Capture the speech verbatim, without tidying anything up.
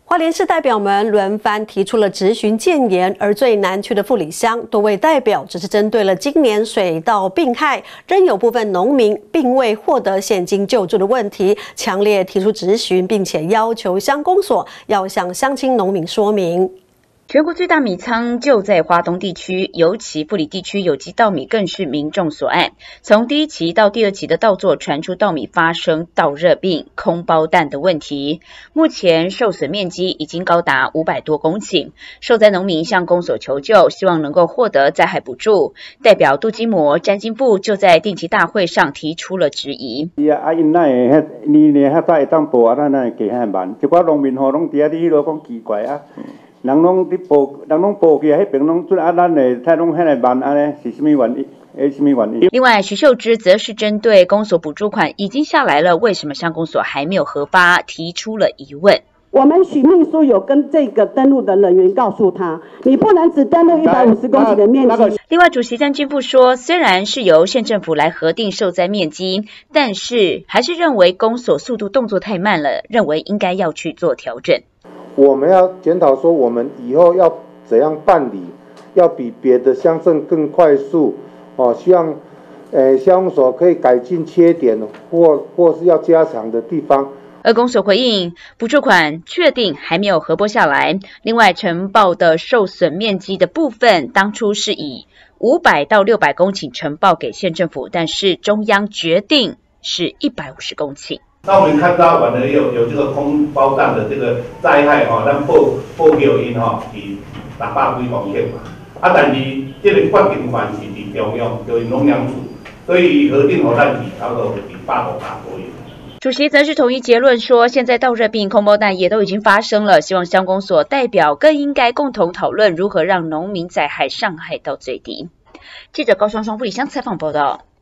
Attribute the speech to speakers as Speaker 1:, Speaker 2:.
Speaker 1: 花莲市代表们轮番提出了质询建言，而最南区的富里乡多位代表只是针对了今年水稻病害，仍有部分农民并未获得现金救助的问题，强烈提出质询，并且要求乡公所要向乡亲农民说明。
Speaker 2: 全国最大米仓就在花东地区，尤其富里地区有机稻米更是民众所爱。从第一期到第二期的稻作传出稻米发生稻热病、空包蛋的问题，目前受损面积已经高达五百多公顷。受灾农民向公所求救，希望能够获得灾害补助。代表杜金模、詹金富就在定期大会上提出了质疑。
Speaker 3: 啊，因那会年年遐早会当报啊，咱那加遐慢，一寡农民吼拢伫遐伫迄落讲奇怪啊。 人拢伫报，人拢报起来，迄边拢准啊，咱诶，太拢遐来慢安尼，是什么原因？诶，什么原因？
Speaker 2: 另外，徐秀芝则是针对公所补助款已经下来了，为什么乡公所还没有核发，提出了疑问。
Speaker 4: 我们许秘书有跟这个登录的人员告诉他，你不能只登录一百五十公顷的面积。
Speaker 2: 另外，主席詹金富说，虽然是由县政府来核定受灾面积，但是还是认为公所速度动作太慢了，认为应该要去做调整。
Speaker 5: 我们要检讨说，我们以后要怎样办理，要比别的乡镇更快速哦。希望，呃，乡公所可以改进缺点，或或是要加强的地方。
Speaker 2: 而公所回应，补助款确定还没有核拨下来。另外，呈报的受损面积的部分，当初是以五百到六百公顷呈报给县政府，但是中央决定是一百五十公顷。
Speaker 6: 那我们看到完了有有这个空包蛋的这个灾害哈，咱报报叫因哈是六百几公顷嘛，啊，但是这个决定权是伫中央，就是农粮署，所以核定予咱是差不多是百五百左右。
Speaker 2: 主席则是统一结论说，现在稻热病、空包蛋也都已经发生了，希望乡公所代表更应该共同讨论如何让农民灾害伤害到最低。记者高双双富里乡采访报道。